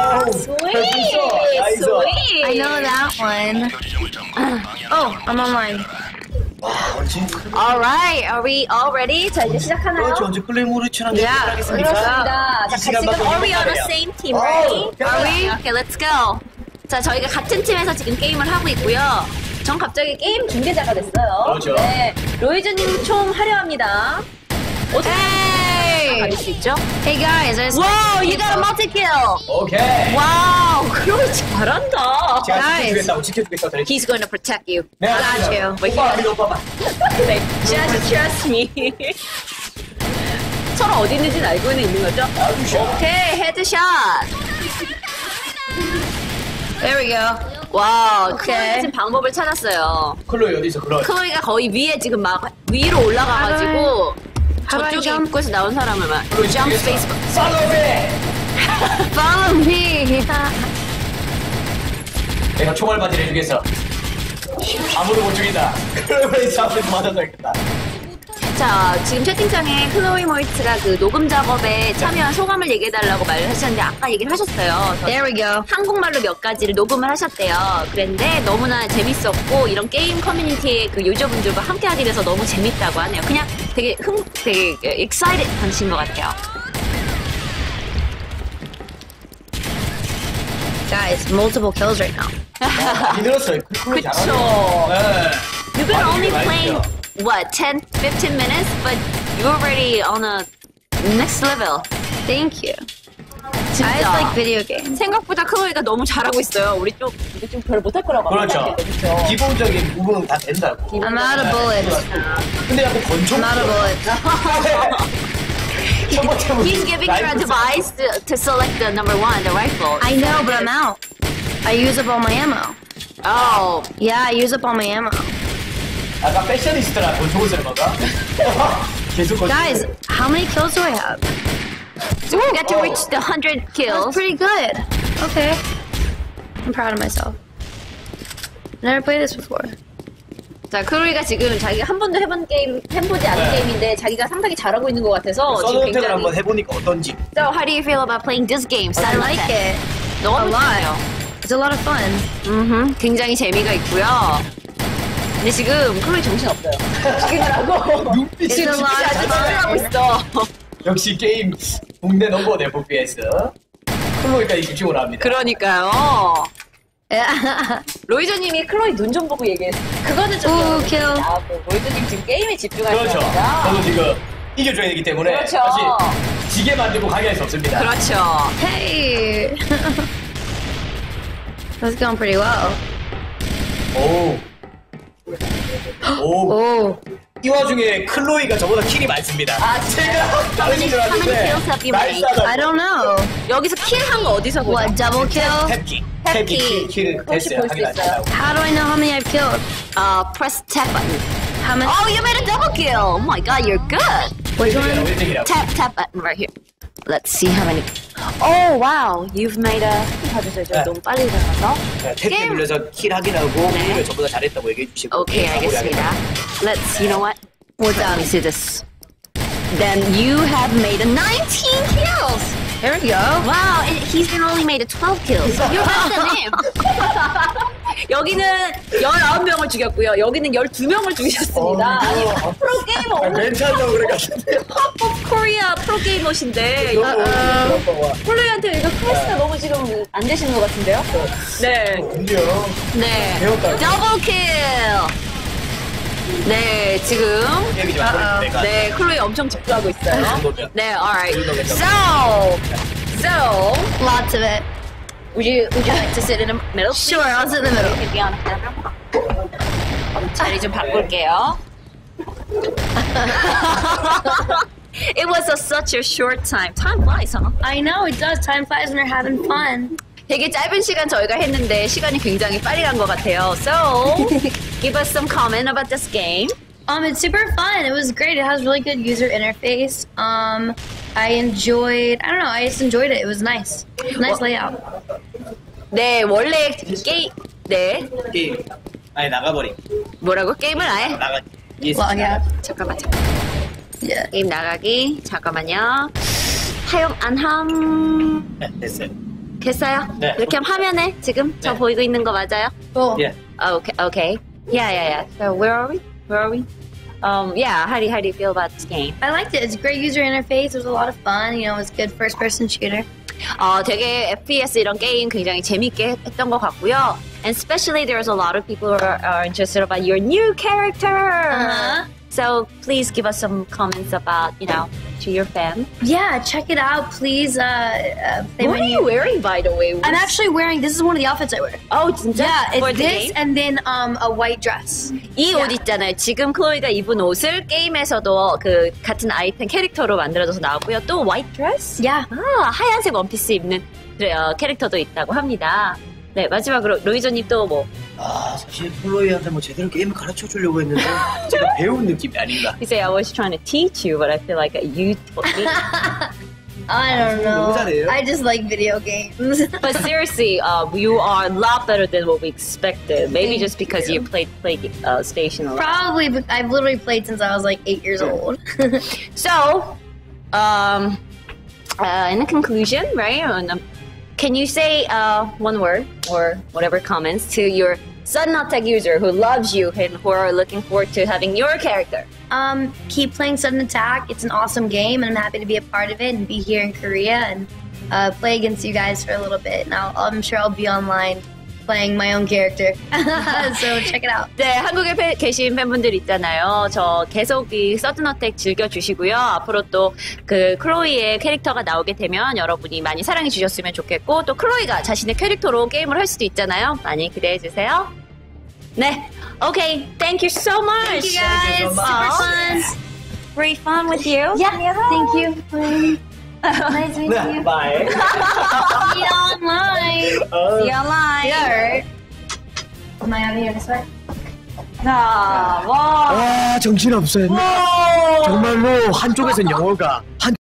[SPEAKER 3] Sweet, sweet.
[SPEAKER 1] I know that one. Oh, I'm online.
[SPEAKER 3] All right, are we all ready? 자 이제 시작하나요?
[SPEAKER 2] 언제 클로리치랑
[SPEAKER 1] Yeah.
[SPEAKER 3] 그렇습니다. 자, 지금 are we on the same team, ready?
[SPEAKER 2] Are
[SPEAKER 3] we? Okay, let's go. 자, 저희가 같은 팀에서 지금 게임을 하고 있고요. 전 갑자기 게임 중계자가 됐어요.
[SPEAKER 2] 그렇죠.
[SPEAKER 3] 네, 로이즈님 총 하려합니다. 어떻게 가릴 수 있죠?
[SPEAKER 1] Hey guys, there's
[SPEAKER 3] Wow, you got a multi-kill!
[SPEAKER 2] 오케이.
[SPEAKER 3] 와우, 클로이즈 잘한다.
[SPEAKER 2] 제가
[SPEAKER 1] Guys.
[SPEAKER 2] 지켜주겠다고 그랬죠.
[SPEAKER 3] He's going to protect you.
[SPEAKER 2] 네,
[SPEAKER 1] got you.
[SPEAKER 2] 오빠, 우리 오빠 봐.
[SPEAKER 3] 네, just trust me. 서로 어디 있는지는 알고는 있는 거죠? 오케이, 헤드샷.
[SPEAKER 1] there we go.
[SPEAKER 3] 와우,
[SPEAKER 1] 오케이.
[SPEAKER 3] 클로이가 지금 방법을 찾았어요.
[SPEAKER 2] 클로이 어디서 클로이?
[SPEAKER 3] 클로이가 거의 위에 지금 막 위로 올라가가지고
[SPEAKER 1] 하와이
[SPEAKER 3] 저쪽에
[SPEAKER 1] 점?
[SPEAKER 3] 입구에서 나온 사람을 막 jump space
[SPEAKER 2] 팔로우해!
[SPEAKER 1] Follow me.
[SPEAKER 2] 내가 총알 바지를 해주겠어. 아무도 못 죽인다. 클로이 앞에서 맞아줘야겠다.
[SPEAKER 3] 자, 지금 채팅창에 클로이 모이츠가 그 녹음 작업에 참여한 소감을 얘기해달라고 말을 하셨는데 아까 얘기를 하셨어요. 그래서
[SPEAKER 1] There we go.
[SPEAKER 3] 한국말로 몇 가지를 녹음을 하셨대요. 그랬는데 너무나 재밌었고 이런 게임 커뮤니티의 그 유저분들과 함께하게 돼서 너무 재밌다고 하네요. 그냥 되게 되게 excited 하신 것 같아요.
[SPEAKER 1] Guys, multiple kills right now.
[SPEAKER 2] 많이 늘었어요. 클로이
[SPEAKER 3] 그쵸.
[SPEAKER 2] 잘하죠. 네.
[SPEAKER 3] You've been
[SPEAKER 2] 많이
[SPEAKER 3] only
[SPEAKER 2] 많이
[SPEAKER 3] playing
[SPEAKER 2] 늘었죠.
[SPEAKER 3] what 10, 15 minutes, but you're already on a next level.
[SPEAKER 1] Thank you.
[SPEAKER 3] 진짜.
[SPEAKER 1] I just like video games.
[SPEAKER 3] 생각보다 클로이가 너무 잘하고 있어요. 우리 좀 별로 못할 거라고
[SPEAKER 2] 그렇죠.
[SPEAKER 3] 생각해요.
[SPEAKER 2] 기본적인 부분은 다 된다고.
[SPEAKER 1] I'm out of bullets.
[SPEAKER 2] 근데 약간 권총.
[SPEAKER 1] I'm out of bullets.
[SPEAKER 2] 첫 번째
[SPEAKER 3] He's giving her a device to select the number one, the rifle.
[SPEAKER 1] I know, but I'm out. I use up all my ammo.
[SPEAKER 3] Oh,
[SPEAKER 1] Yeah, I use up all my ammo.
[SPEAKER 2] 아까 패셔니스트라 권총을 쓰는 건가? 계속 권총.
[SPEAKER 1] Guys, how many kills do I have?
[SPEAKER 3] so we got to reach the 100
[SPEAKER 1] That's
[SPEAKER 3] kills.
[SPEAKER 1] pretty good. Okay. I'm proud of myself. Never played this before.
[SPEAKER 3] 자, 클로이가 지금 자기가 한 번도 해보지 않은
[SPEAKER 2] 네.
[SPEAKER 3] 게임인데 자기가 상당히 잘하고 있는 것 같아서 지금
[SPEAKER 2] 서든어택을 한번
[SPEAKER 3] 굉장히.
[SPEAKER 2] 해보니까 어떤지.
[SPEAKER 3] So, how do you feel about playing this game?
[SPEAKER 1] I like it.
[SPEAKER 3] 너무
[SPEAKER 1] a lot.
[SPEAKER 3] 좋아요.
[SPEAKER 1] It's a lot of fun.
[SPEAKER 3] 굉장히 재미가 있고요. 근데 지금 클로이 정신 없어요. 집중을 하고
[SPEAKER 2] 눈빛이
[SPEAKER 1] It's a lot of
[SPEAKER 3] 집중하고
[SPEAKER 1] fun.
[SPEAKER 3] 있어.
[SPEAKER 2] 역시 게임 국내 넘버 FPS. 클로이까지 집중을 합니다.
[SPEAKER 3] 그러니까요.
[SPEAKER 1] Yeah.
[SPEAKER 3] 로이저님이 클로이 눈 좀 보고 얘기했어. 그거는 좀.
[SPEAKER 1] 오, kill.
[SPEAKER 3] 아, 로이저님 지금 게임에 집중하시는
[SPEAKER 2] 그렇죠.
[SPEAKER 3] 거죠.
[SPEAKER 2] 저도 지금 이겨줘야 되기 때문에
[SPEAKER 3] 그렇죠.
[SPEAKER 2] 사실 지게 만들고 강의할 수 없습니다.
[SPEAKER 3] 그렇죠.
[SPEAKER 1] Hey. That's going pretty well.
[SPEAKER 2] 오. 오.
[SPEAKER 1] Oh.
[SPEAKER 2] 이 와중에 클로이가 저보다 킬이 많습니다.
[SPEAKER 3] 아, 진짜요?
[SPEAKER 2] 제가 다르신 줄
[SPEAKER 3] How many
[SPEAKER 2] 알았는데
[SPEAKER 3] kills have you made?
[SPEAKER 2] 날싸다.
[SPEAKER 1] I don't know.
[SPEAKER 3] 여기서 킬 한 거 어디서 보죠?
[SPEAKER 1] What, double kill?
[SPEAKER 2] 탭키.
[SPEAKER 3] 탭키.
[SPEAKER 2] 킬
[SPEAKER 3] 혹시
[SPEAKER 2] 됐어요.
[SPEAKER 3] 볼수
[SPEAKER 2] 확인하시라고
[SPEAKER 3] 있어요?
[SPEAKER 1] How do I know how many I've killed?
[SPEAKER 3] Press tab button.
[SPEAKER 1] How many?
[SPEAKER 3] Oh, you made a double kill. Oh my god, you're good.
[SPEAKER 1] Which one?
[SPEAKER 2] 1등이라고.
[SPEAKER 3] Tap button right here. Let's see how many. Oh wow, you've made a. 봐주세요. 저
[SPEAKER 2] 네.
[SPEAKER 3] 너무 빨리 들어가서.
[SPEAKER 2] 탭
[SPEAKER 3] 게임.
[SPEAKER 2] 눌러서 킬 확인하고
[SPEAKER 3] 네.
[SPEAKER 2] 오히려 저보다 잘했다고 얘기해 주시고.
[SPEAKER 3] Okay, 알겠습니다. Let's, you know what? Let me see this. Then you have made a 19 kills.
[SPEAKER 1] There we go.
[SPEAKER 3] Wow, and he's been only made a 12 kills. You're better than him. 여기는 19명을 죽였고요. 여기는 12명을 죽이셨습니다. 아니, 프로게이머.
[SPEAKER 2] 괜찮다고 그래가지고.
[SPEAKER 3] Top of Korea 프로게이머신데. 폴로이한테 이거 클래스가 너무 지금 안 되시는 것 같은데요? 네. 네.
[SPEAKER 2] 배웠다.
[SPEAKER 3] 더블 킬. 네, 지금.
[SPEAKER 2] 게임이 좀 어려우니까.
[SPEAKER 3] 네, 클로이 엄청 집중하고 있어요.
[SPEAKER 2] 정도면.
[SPEAKER 3] 네, alright. So,
[SPEAKER 1] Lots of it.
[SPEAKER 3] would you like to sit in the middle?
[SPEAKER 1] Sure, I'll sit in the middle.
[SPEAKER 3] You can be on the middle. 자리 좀 바꿀게요. It was such a short time. Time flies, huh?
[SPEAKER 1] I know it does. Time flies when you're having fun.
[SPEAKER 3] 되게 짧은 시간 저희가 했는데 시간이 굉장히 빨리 간 것 같아요. So, give us some comment about this game.
[SPEAKER 1] It's super fun. It was great. It has really good user interface. I enjoyed. I don't know. I just enjoyed it. It was nice. Nice layout.
[SPEAKER 3] 네, 원래 게임, 네,
[SPEAKER 2] 게임. 아니 나가버림.
[SPEAKER 3] 뭐라고? 게임을 아예?
[SPEAKER 2] 나가.
[SPEAKER 1] Well, yeah.
[SPEAKER 3] 잠깐만.
[SPEAKER 1] Yeah.
[SPEAKER 3] 게임 나가기. 잠깐만요. 하용 안함.
[SPEAKER 2] 네, 됐어요.
[SPEAKER 3] 됐어요?
[SPEAKER 2] 네.
[SPEAKER 3] 이렇게 하면 화면에 지금 저
[SPEAKER 2] 네.
[SPEAKER 3] 보이고 있는 거 맞아요?
[SPEAKER 1] Cool.
[SPEAKER 2] 예.
[SPEAKER 3] Okay. Yeah. So where are we? Yeah. How do you feel about this game?
[SPEAKER 1] I liked it. It's a great user interface. It was a lot of fun. You know, it was good first-person shooter.
[SPEAKER 3] 되게 FPS 이런 게임 굉장히 재밌게 했던 것 같고요. And especially there's a lot of people who are interested about your new character.
[SPEAKER 1] Uh-huh.
[SPEAKER 3] So please give us some comments about, to your fans.
[SPEAKER 1] Yeah, check it out, please. Play
[SPEAKER 3] What
[SPEAKER 1] my
[SPEAKER 3] are you
[SPEAKER 1] new-
[SPEAKER 3] wearing, by the way?
[SPEAKER 1] I'm actually wearing. This is one of the outfits I wear.
[SPEAKER 3] Oh, 진짜?
[SPEAKER 1] Yeah,
[SPEAKER 3] For
[SPEAKER 1] it's
[SPEAKER 3] the
[SPEAKER 1] this
[SPEAKER 3] game?
[SPEAKER 1] and then a white dress.
[SPEAKER 3] 이 옷 있잖아요. 지금 클로이가 입은 옷을 게임에서도 그 같은 아이템 캐릭터로 만들어져서 나왔고요. 또 화이트 드레스?
[SPEAKER 1] Yeah.
[SPEAKER 3] 하얀색 원피스 입는 캐릭터도 있다고 합니다. 네, 마지막으로 로이조님 또 뭐?
[SPEAKER 2] 사실 플로이한테 뭐 제대로 게임을 가르쳐 주려고 했는데 제가 배운 느낌이 아닌가.
[SPEAKER 3] You say I was trying to teach you, but I feel like you taught me.
[SPEAKER 1] I don't know.
[SPEAKER 2] 너무 잘해요.
[SPEAKER 1] I just like video games.
[SPEAKER 3] But seriously, you are a lot better than what we expected. Maybe
[SPEAKER 1] Thank
[SPEAKER 3] just because you played Station a lot.
[SPEAKER 1] Probably, but I've literally played since I was like 8 years old.
[SPEAKER 3] So, in the conclusion, right? Can you say one word or whatever comments to your Sudden Attack user who loves you and who are looking forward to having your character?
[SPEAKER 1] Keep playing Sudden Attack. It's an awesome game, and I'm happy to be a part of it and be here in Korea and play against you guys for a little bit. And I'm sure I'll be online playing my own character. So check it out.
[SPEAKER 3] 네, 한국에 계신 팬분들 있잖아요. 저 계속 이 서든 어택 즐겨주시고요. 앞으로 또 그 클로이의 캐릭터가 나오게 되면 여러분이 많이 사랑해 주셨으면 좋겠고, 또 클로이가 자신의 캐릭터로 게임을 할 수도 있잖아요. 많이 기대해 주세요. 네, okay, thank you so much.
[SPEAKER 1] Thank you guys. Super fun.
[SPEAKER 3] Great fun with you.
[SPEAKER 1] Yeah, thank you. Nice meeting you.
[SPEAKER 2] 바이.
[SPEAKER 1] See you online.
[SPEAKER 3] See you online.
[SPEAKER 1] Yeah, right. Am I out of here this way?
[SPEAKER 3] 자, 와.
[SPEAKER 2] 정신없어요. 정말로 한쪽에선 영어가